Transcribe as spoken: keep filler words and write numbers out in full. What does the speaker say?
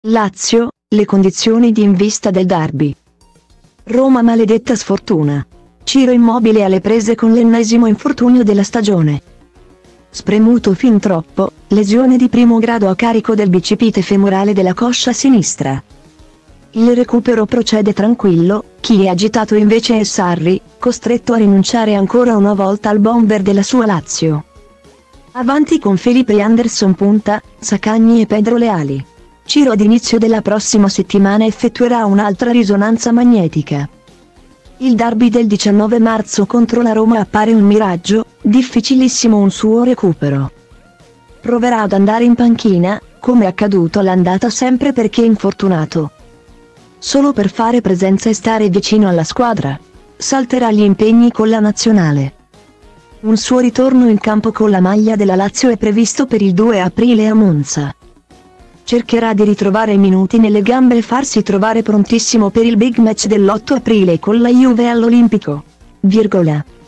Lazio, le condizioni di in vista del derby. Roma maledetta sfortuna. Ciro Immobile alle prese con l'ennesimo infortunio della stagione. Spremuto fin troppo, lesione di primo grado a carico del bicipite femorale della coscia sinistra. Il recupero procede tranquillo, chi è agitato invece è Sarri, costretto a rinunciare ancora una volta al bomber della sua Lazio. Avanti con Felipe Anderson punta, Zaccagni e Pedro Leali. Ciro ad inizio della prossima settimana effettuerà un'altra risonanza magnetica. Il derby del diciannove marzo contro la Roma appare un miraggio, difficilissimo un suo recupero. Proverà ad andare in panchina, come accaduto all'andata sempre perché infortunato. Solo per fare presenza e stare vicino alla squadra. Salterà gli impegni con la nazionale. Un suo ritorno in campo con la maglia della Lazio è previsto per il due aprile a Monza. Cercherà di ritrovare minuti nelle gambe e farsi trovare prontissimo per il big match dell'otto aprile con la Juve all'Olimpico. Virgola.